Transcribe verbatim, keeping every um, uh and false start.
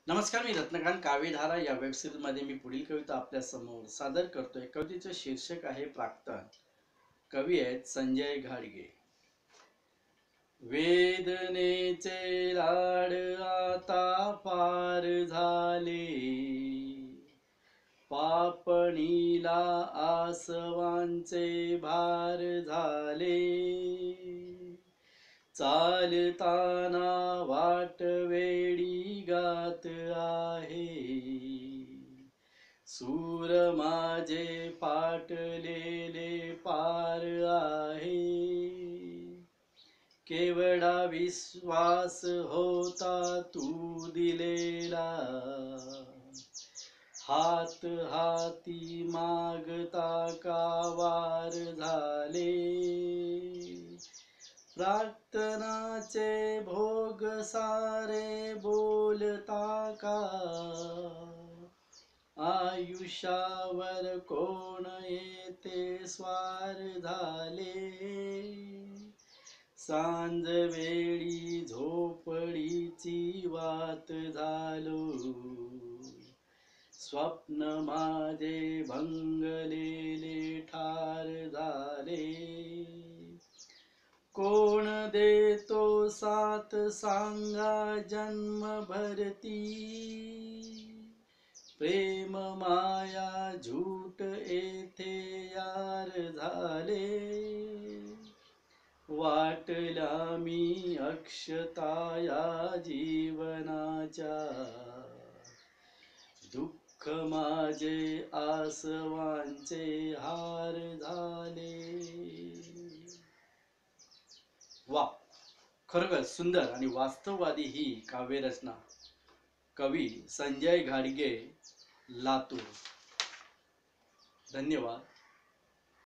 नमस्कार, मी रत्नकांत काव्यधारा या वेबसिरीज मध्ये मी पुढील कविता आपल्या समोर सादर करतोय. कवितेचं शीर्षक आहे प्राक्तन. कवी आहेत संजय घाडगे. वेदनेचे लाड आता पार झाले, पापणीला आसवांचे भार झाले. चालताना वाट वेडी गात आहे, सूर माझे फाटलेले पार आहे. केवढा विश्वास होता तू दिलेला, हात हाती मागता का वार झाले. प्रार्थनाचे भोग सारे बोलता का, आयुष्यावर कोण येते स्वार झाले. सांज वेळी झोपडीची वाट झालो, स्वप्न माझे भंगलेले ठार झाले. कोण देतो साथ सांगा जन्मभरती, प्रेम माया झूट येथे यार झाले. वाटल्या मी अक्षता या जीवनाच्या, दुःख माझे आसवांचे हार झाले. वा, खरोखर सुंदर आणि वास्तववादी ही काव्यरचना. कवी संजय घाडगे, लातूर. धन्यवाद.